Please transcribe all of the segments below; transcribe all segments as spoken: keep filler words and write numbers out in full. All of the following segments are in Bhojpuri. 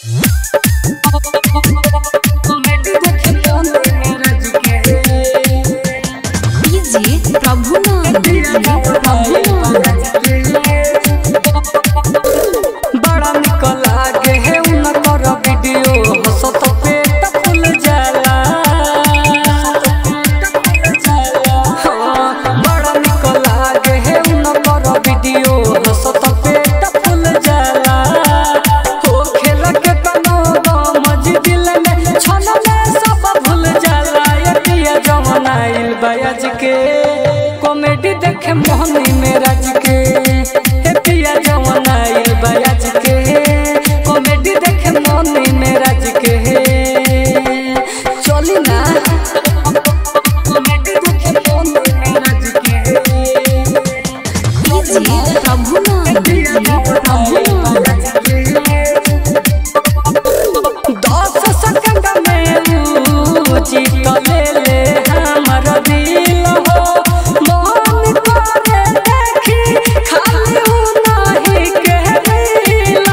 बड़ा निक लागे है उनकर वीडियो हंसत पेट फूल जाला। बड़ा निक लागे है उनकर वीडियो हंसत पेट फूल जाला। हो खेल के तनो मज दिल में छन में सब भूल जाला। यतिया जवन आइल बयाज के कॉमेडी देखे मोहनी में राज के। यतिया जवन आइल बयाज के कॉमेडी देखे मोहनी में राज के। चली ना कॉमेडी देखे मोहनी में राज के। प्रभु दस सेकंड में जीत ले ले हमर दिल हो। मन करे देखी खाली नहीं के दिल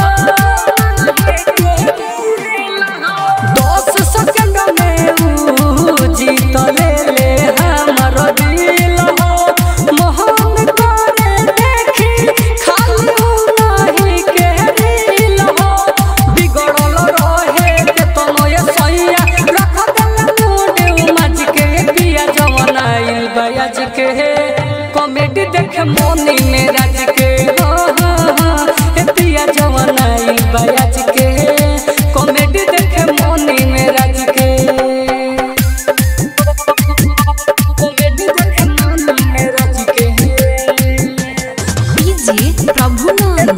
हो। दस सेकंड में जीत ले ले हमर दिल हो। मन करे देखी खाली नहीं के दिल हो। बिगड़ल रहे के तनो ये सैया रख देल मूड मज के। पिया जवन आइल बयाज के कॉमेडी देखे मोनी में राज के। पिया जवन आइल बयाज के कॉमेडी देखे मोनी में राज के। कॉमेडी देखे मोनी में राज के। प्रभु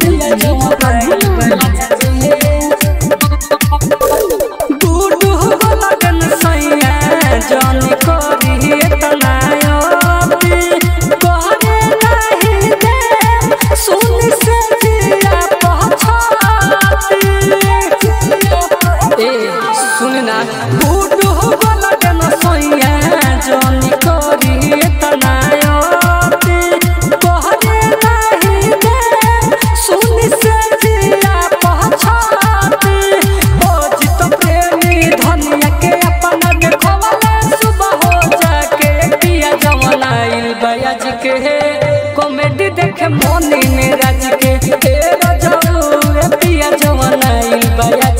गुडू हो लगन सैया जानी करी इतना यादी। कहरे नहीं दे सुन से जिया पहचाती। ए सुन ना गुडू हो लगन सैया जानी करी इतना यादी। कहरे नहीं दे सुन से जिया पहचाती। अजित प्रेमी धनिया के अपना देखवाले सुबह हो जाके। पिया जवन आइल बयाज के कॉमेडी देखे मोनी में राज के। तेरा जरूर पिया जवन आइल बयाज